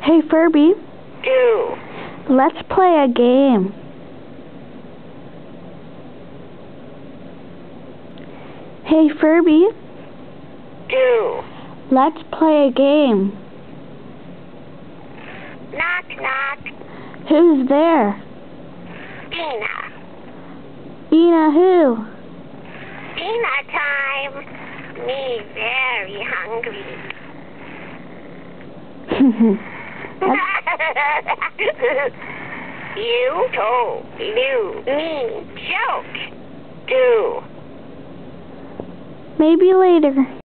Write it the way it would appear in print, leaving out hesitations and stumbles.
Hey, Furby. Do. Let's play a game. Hey, Furby. Do. Let's play a game. Knock, knock. Who's there? Dina. Dina who? Dina time. Me very hungry. You told you me joke. Do. Maybe later.